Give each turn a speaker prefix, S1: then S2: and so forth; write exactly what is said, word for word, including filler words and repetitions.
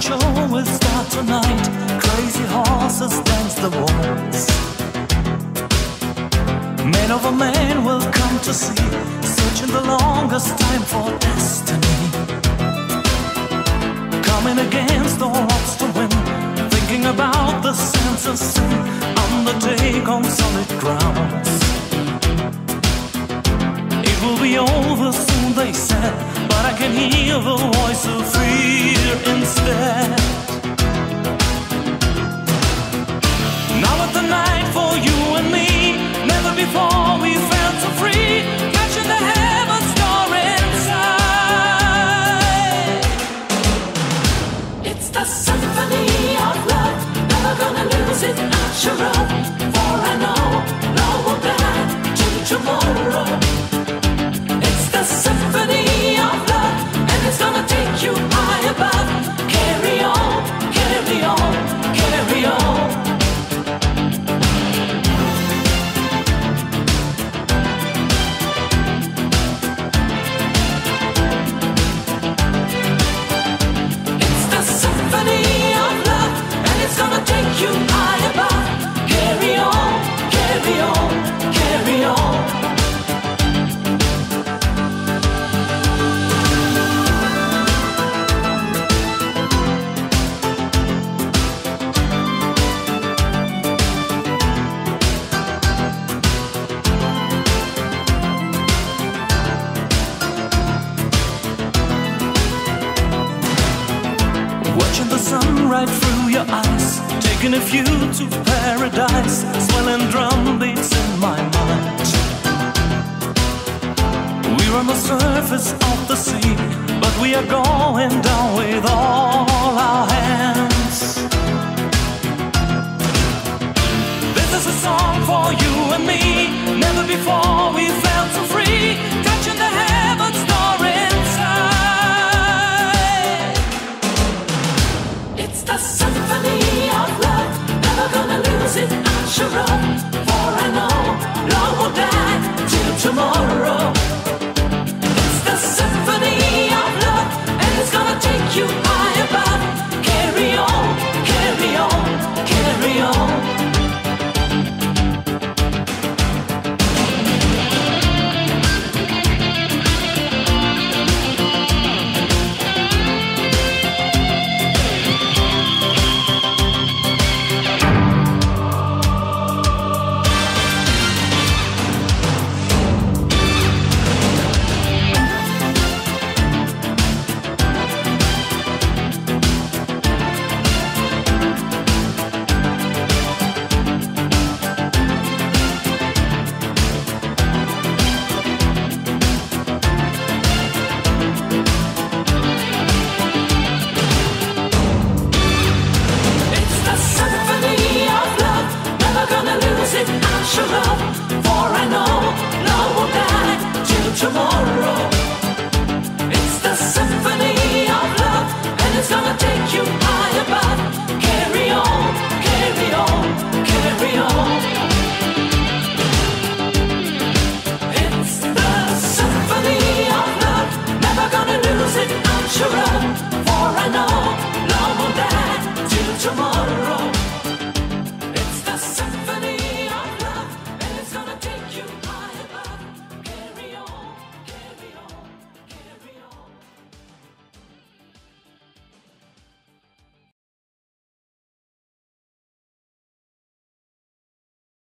S1: show will start tonight. Crazy horses dance the waltz. Man over man will come to see, searching the longest time for destiny. Coming against the odds to win, thinking about the sense of sin, undertake on solid grounds. It will be over soon, they said, but I can hear the voice of fear instead. Now at the night for you and me, never before we felt so free, catching the heaven star inside. It's the symphony of love, never gonna lose it, not sure of. For I know, no will die till tomorrow. It's the symphony of love, and it's gonna take you high above. Carry on, carry on, carry on. It's gonna take you high above. Carry on, carry on, carry on. Watching the sun right through your eyes, taking a few to paradise, swelling drum beats in my mind. We're on the surface of the sea, but we are going down with all our hands. This is a song for you and me, never before we felt